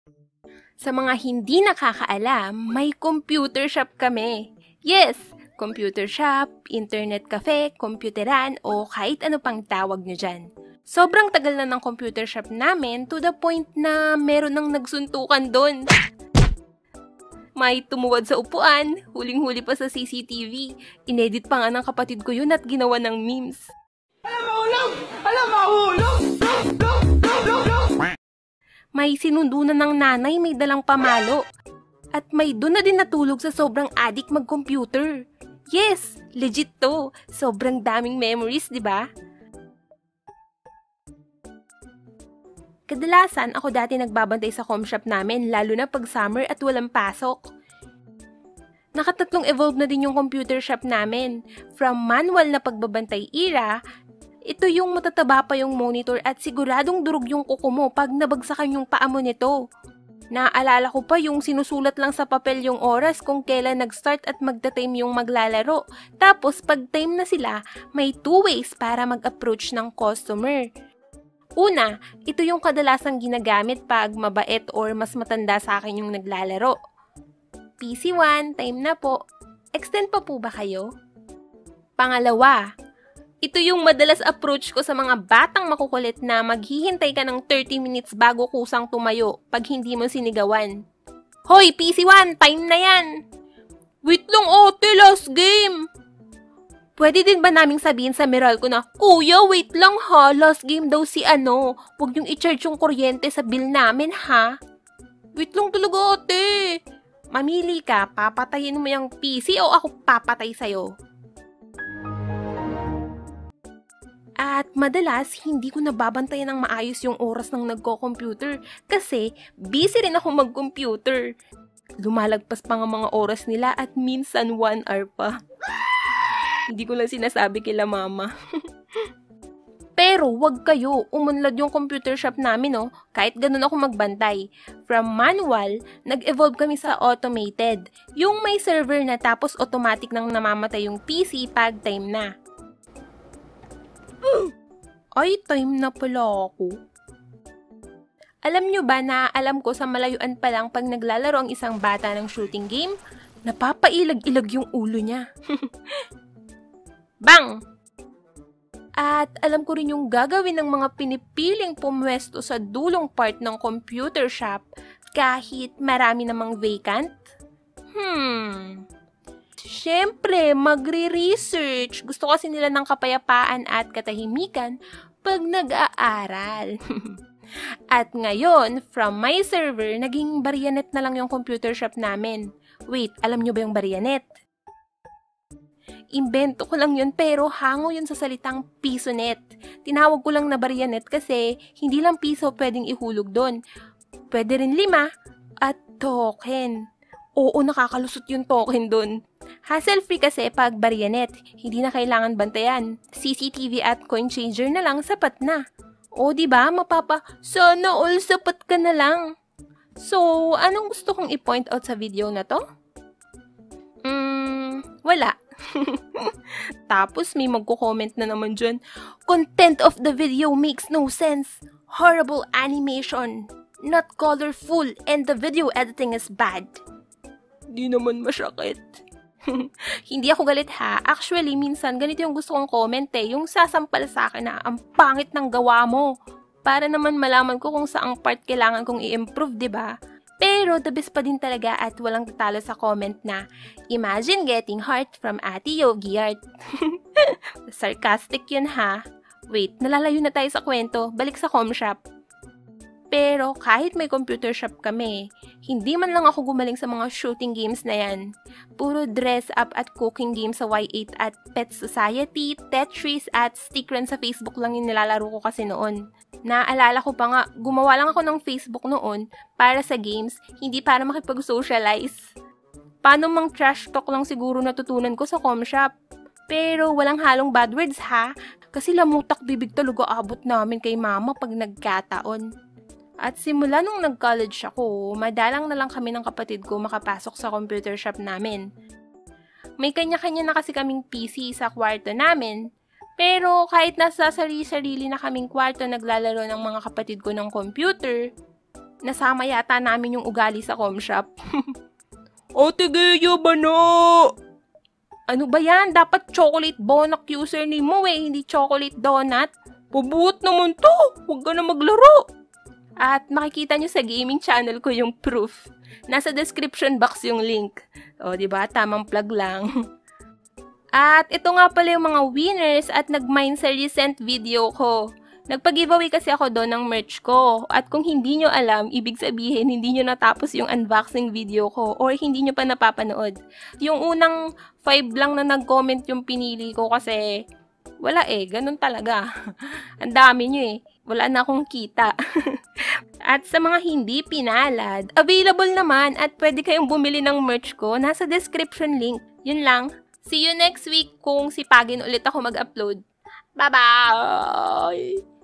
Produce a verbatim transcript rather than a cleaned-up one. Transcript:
Sa mga hindi nakakaalam, may computer shop kami. Yes, computer shop, internet cafe, computeran, o kahit ano pang tawag nyo dyan. Sobrang tagal na ng computer shop namin to the point na meron nang nagsuntukan doon. May tumuwad sa upuan, huling-huli pa sa C C T V. Inedit pa nga ng kapatid ko yun at ginawa ng memes. Alam mahulog! Alam mahulog! May sinundo na ng nanay may dalang pamalo. At may doon na din natulog sa sobrang addict mag-computer. Yes, legit to. Sobrang daming memories, di ba? Kadalasan ako dati nagbabantay sa com shop namin lalo na pag summer at walang pasok. Nakatatlong evolve na din yung computer shop namin. From manual na pagbabantay era, ito yung matataba pa yung monitor at siguradong durog yung kuko mo pag nabagsakan yung paa mo nito. Naaalala ko pa yung sinusulat lang sa papel yung oras kung kailan nag-start at magta-time yung maglalaro. Tapos pag time na sila, may two ways para mag-approach ng customer. Una, ito yung kadalasang ginagamit pag mabait or mas matanda sa akin yung naglalaro. P C one, time na po. Extend pa po ba kayo? Pangalawa, ito yung madalas approach ko sa mga batang makukulit na maghihintay ka ng thirty minutes bago kusang tumayo pag hindi mo sinigawan. Hoy, P C one, time na yan! Wait lang ate, last game! Pwede din ba naming sabihin sa Meral ko na, Kuya, wait lang ha, last game daw si ano, huwag yung i-charge yung kuryente sa bill namin ha? Wait lang talaga ate! Mamili ka, papatayin mo yung P C o ako papatay sa'yo? At madalas, hindi ko nababantayan ng maayos yung oras ng nagko-computer kasi busy rin ako mag-computer. Lumalagpas pa nga mga oras nila at minsan one hour pa. Hindi ko lang sinasabi kila mama. Pero wag kayo, umunlad yung computer shop namin oh, kahit ganun ako magbantay. From manual, nag-evolve kami sa automated. Yung may server na tapos automatic nang namamatay yung P C pag time na. Ay, time na pala ako. Alam nyo ba na alam ko sa malayuan pa lang pag naglalaro ang isang bata ng shooting game, napapailag-ilag yung ulo niya. Bang! At alam ko rin yung gagawin ng mga pinipiling pumwesto sa dulong part ng computer shop kahit marami namang vacant. Hmm... Siyempre, magre-research. Gusto kasi nila ng kapayapaan at katahimikan pag nag-aaral. At ngayon, from my server, naging Barianet na lang yung computer shop namin. Wait, alam nyo ba yung Barianet? Imbento ko lang yun pero hango yun sa salitang pisonet. Tinawag ko lang na Barianet kasi hindi lang piso pwedeng ihulog doon. Pwede rin lima at token. Oo, nakakalusot yung token doon. Hassle-free kasi pag Barianet, hindi na kailangan bantayan. C C T V at coin changer na lang sapat na. O di ba, mapapa, sana all sapat ka na lang. So, anong gusto kong i-point out sa video na to? Hmm, wala. Tapos may magko-comment na naman dyan, content of the video makes no sense. Horrible animation. Not colorful and the video editing is bad. Di naman masyakit. Hindi ako galit ha. Actually, minsan ganito yung gusto kong comment eh. Yung sasampal sa akin na ang pangit ng gawa mo. Para naman malaman ko kung saang part kailangan kong i-improve, diba? Pero the best pa din talaga at walang tatalo sa comment na imagine getting heart from Ate Yogi Art. Sarcastic yun ha. Wait, nalalayo na tayo sa kwento. Balik sa com shop. Pero kahit may computer shop kami, hindi man lang ako gumaling sa mga shooting games na yan. Puro dress up at cooking games sa Y eight at Pet Society, Tetris at stick run sa Facebook lang yung nilalaro ko kasi noon. Naalala ko pa nga, gumawa lang ako ng Facebook noon para sa games, hindi para makipag-socialize. Paano mang trash talk lang siguro natutunan ko sa com shop. Pero walang halong bad words ha, kasi lamutak bibig talaga abot namin kay mama pag nagkataon. At simula nung nag-college ako, madalang na lang kami ng kapatid ko makapasok sa computer shop namin. May kanya-kanya na kasi kaming P C sa kwarto namin, pero kahit nasa sarili-sarili na kaming kwarto naglalaro ng mga kapatid ko ng computer, Nasama yata namin yung ugali sa com shop. Ate Gea ba na? Ano ba yan? Dapat chocolate bonak username mo eh, hindi chocolate donut. Pabuot naman to! Huwag ka na maglaro! At makikita nyo sa gaming channel ko yung proof. Nasa description box yung link. O, diba? Tamang plug lang. At ito nga pala yung mga winners at nag-mine sa recent video ko. Nagpa-giveaway kasi ako doon ng merch ko. At kung hindi nyo alam, ibig sabihin, hindi nyo natapos yung unboxing video ko or hindi nyo pa napapanood. Yung unang five lang na nag-comment yung pinili ko kasi wala eh, ganun talaga. Ang dami nyo eh. Wala na akong kita. At sa mga hindi pinalad, available naman at pwede kayong bumili ng merch ko. Nasa description link. Yun lang. See you next week kung sipagin ulit ako mag-upload. Bye-bye!